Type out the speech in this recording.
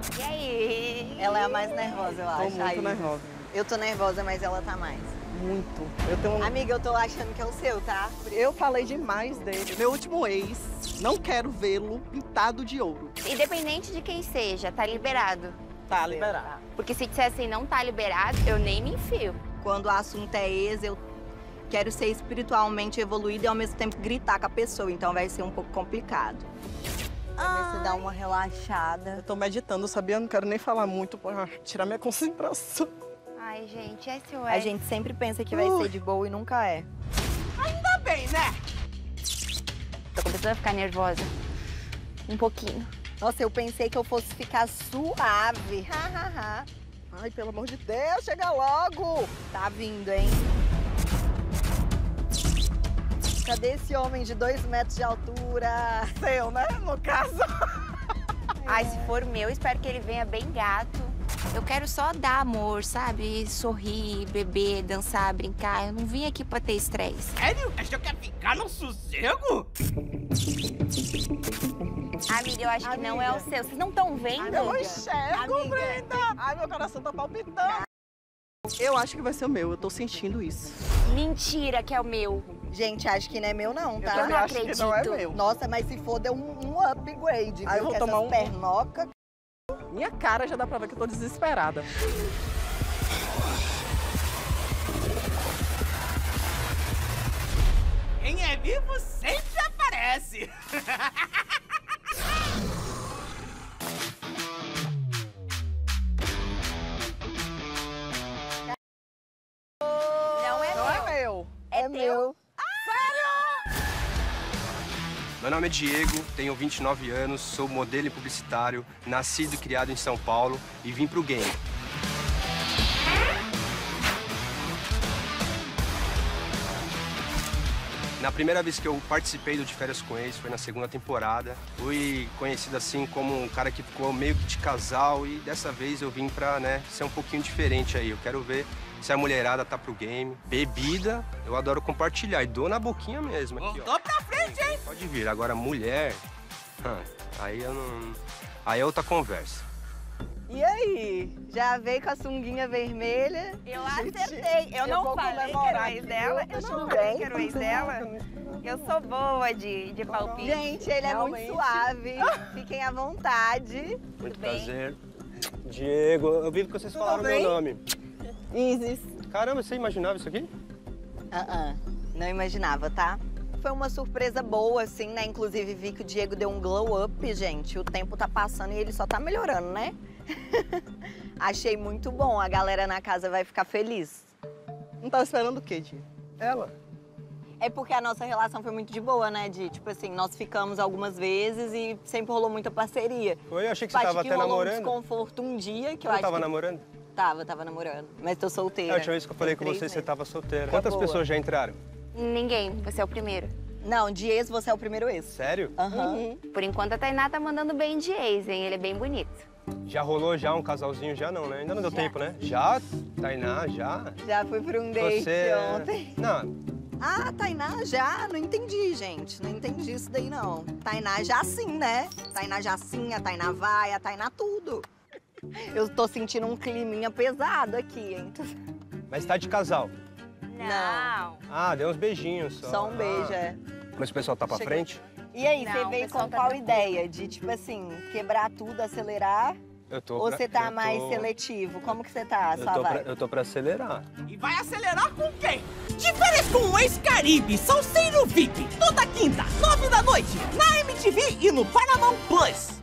E aí? Ela é a mais nervosa, eu acho. Tô muito nervosa. Eu tô nervosa, mas ela tá mais. Muito. Eu tenho Amiga, eu tô achando que é o seu, tá? Eu falei demais dele. Meu último ex, não quero vê-lo pintado de ouro. Independente de quem seja, tá liberado. Tá liberado. Porque se disser assim, não tá liberado, eu nem me enfio. Quando o assunto é ex, eu quero ser espiritualmente evoluída e ao mesmo tempo gritar com a pessoa, então vai ser um pouco complicado. Pra ver se dá uma relaxada. Eu tô meditando, sabia? Não quero nem falar muito pra tirar minha concentração. Ai, gente, SOS. A gente sempre pensa que vai ser de boa e nunca é. Ainda bem, né? Tô começando a ficar nervosa. Um pouquinho. Nossa, eu pensei que eu fosse ficar suave. Ai, pelo amor de Deus, chega logo! Tá vindo, hein? Cadê esse homem de 2 metros de altura? Seu, né? No caso. Ai, se for meu, espero que ele venha bem gato. Eu quero só dar amor, sabe? Sorrir, beber, dançar, brincar. Eu não vim aqui pra ter estresse. Sério? A gente quer ficar no sossego? Amiga, eu acho que não é o seu. Vocês não estão vendo? Eu enxergo, Amiga. Brenda! Ai, meu coração tá palpitando. Eu acho que vai ser o meu, eu tô sentindo isso. Mentira que é o meu. Gente, acho que não é meu não, tá? Eu não acho que não é acredito. meu. Nossa, mas se for, deu um upgrade, Aí eu viu? vou Que tomar essas um- pernoca. Minha cara já dá pra ver que eu tô desesperada. Quem é vivo sempre aparece. Não é Não meu. é meu. É meu. Meu nome é Diego, tenho 29 anos, sou modelo e publicitário, nascido e criado em São Paulo e vim pro game. Na primeira vez que eu participei do De Férias com Ex, foi na segunda temporada. Fui conhecido assim como um cara que ficou meio que de casal e dessa vez eu vim pra, ser um pouquinho diferente aí. Eu quero ver se a mulherada tá pro game. Bebida, eu adoro compartilhar e dou na boquinha mesmo aqui, ó. Voltou pra frente, hein? Pode vir. Agora, mulher, aí eu não... Aí é outra conversa. E aí? Já veio com a sunguinha vermelha? Eu acertei. Eu não vou falei que era o comemorar ex aqui, dela. viu? Eu Tudo não bem? falei que era o ex dela. Eu sou boa de palpite. Gente, ele é muito Realmente. suave. Fiquem à vontade. Muito bem? prazer. Diego, eu vi que vocês falaram bem? meu nome. Isis. Caramba, você imaginava isso aqui? Não imaginava, tá? Foi uma surpresa boa, assim, né? Inclusive, vi que o Diego deu um glow up, gente. O tempo tá passando e ele só tá melhorando, né? Achei muito bom. A galera na casa vai ficar feliz. Não tava esperando o quê, Diego? Ela. É porque a nossa relação foi muito de boa, né? Tipo assim, nós ficamos algumas vezes e sempre rolou muita parceria. Foi, eu achei que você Acho tava que até rolou um namorando. desconforto um dia, que eu Não acho tava que... namorando? Tava namorando. Mas tô solteira. A última vez que eu falei com Tem você, 3 você meses. tava solteira. Tá Quantas boa. pessoas já entraram? Ninguém, você é o primeiro. Não, de ex, você é o primeiro ex. Sério? Aham. Por enquanto, a Tainá tá mandando bem de ex, hein? Ele é bem bonito. Já rolou já um casalzinho? Já não, né? Ainda não deu Já. tempo, né? Já, Tainá, já. Já fui pra um date Você... ontem. Não, Ah, Tainá já? Não entendi, gente. Não entendi isso daí, não. Tainá já sim, né? Tainá já sim, a Tainá vai, a Tainá tudo. Eu tô sentindo um climinha pesado aqui, hein? mas tá de casal. Não. Ah, deu uns beijinhos só. Só um beijo, é. Mas o pessoal tá pra Chega- frente? E aí, Não, você o veio pessoal com tá qual tranquilo. ideia? De, tipo assim, quebrar tudo, acelerar? Eu tô Ou pra- você tá eu mais tô- seletivo? Como que você tá, Eu sua tô, pra, vibe? eu tô pra acelerar. E vai acelerar com quem? De Férias com o Ex-Caribe, Salseiro VIP, toda quinta, 9 da noite, na MTV e no Paramount Plus.